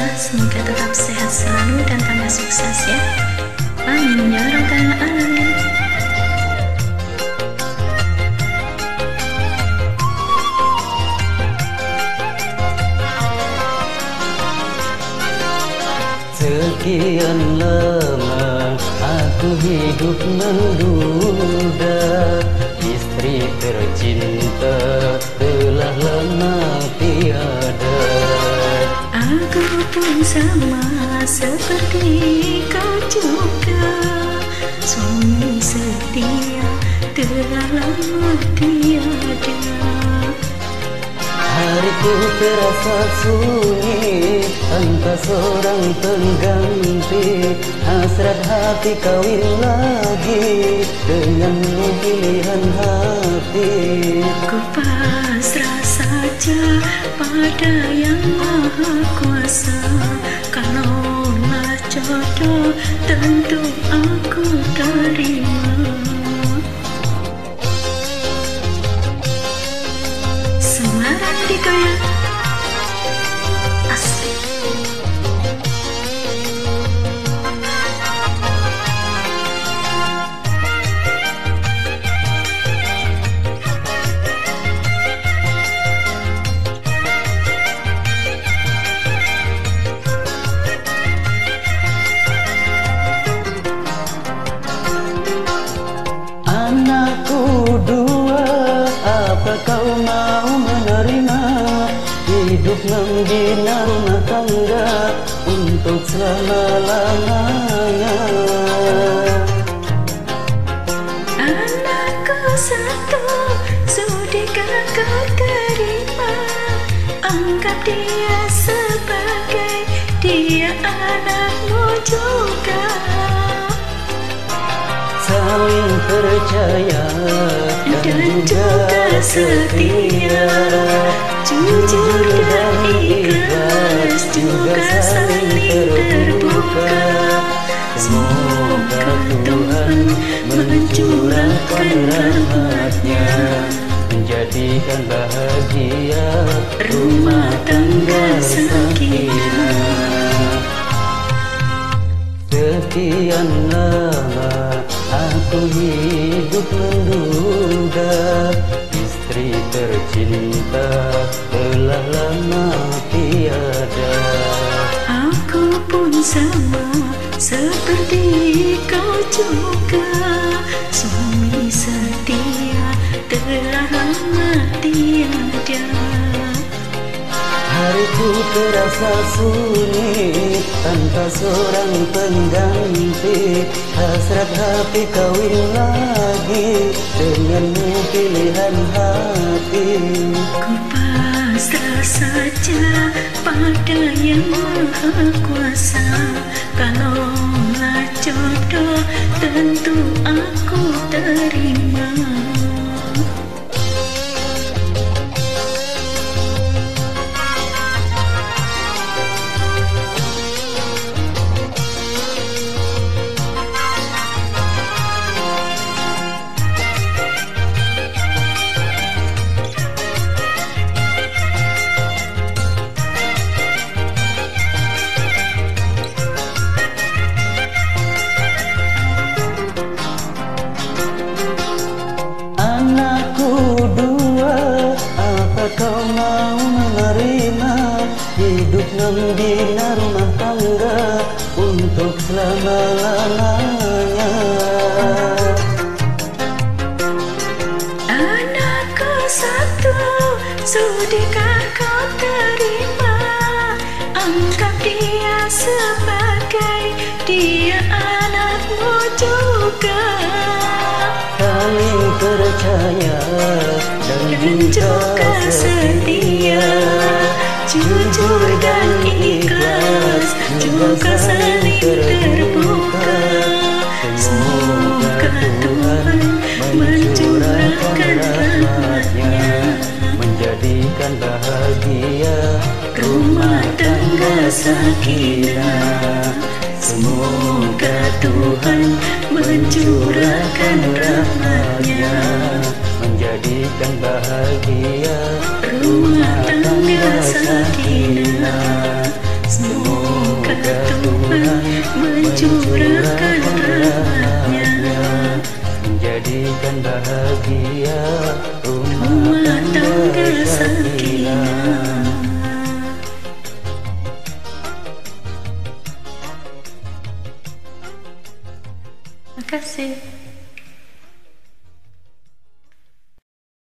semoga tetap sehat selalu dan tambah sukses ya. Amin ya rabbal alamin. Sekian lama aku hidup menduda, istri tercinta telah lama tiada. Aku pun sama seperti kau juga, suami setia telah lama tiada. Hariku terasa sunyi tanpa seorang pengganti, hasrat hati kawin lagi denganmu pilihan hati. Ku pasrah saja pada yang maha kuasa, kalaulah jodoh tentu aku terima. Semarang digoyang asik. Anakku dua, apa kau mau menerima hidup membina rumah tangga untuk selama-lamanya? Anakku satu, sudikah kau terima? Anggap dia sebagai dia anakmu juga. Saling percaya dan juga setia, jujur dan ikhlas, juga saling terbuka. Semoga Tuhan mencurahkan rahmat-Nya, menjadikan bahagia rumah tangga sakinah. Sekian lama aku hidup menduga, istri tercinta telah lama tiada. Aku pun sama seperti kau juga, suami setia telah lama tiada. Hariku terasa sunyi tanpa seorang pengganti, hasrat hati kawin lagi denganmu pilihan hati. Ku pasrah saja pada yang maha kuasa, kalaulah jodoh tentu aku terima. Anakku dua, apa kau mau menerima hidup membina rumah tangga untuk selama-lamanya? Anakku satu, sudikah kau terima? Anggap dia sebagai dia anakmu juga. Saling percaya dan juga setia, jujur dan ikhlas, juga saling terbuka. Semoga Tuhan mencurahkan rahmat-Nya, menjadikan bahagia rumah tangga sakinah. Semoga Tuhan mencurahkan rahmat-Nya, menjadikan bahagia rumah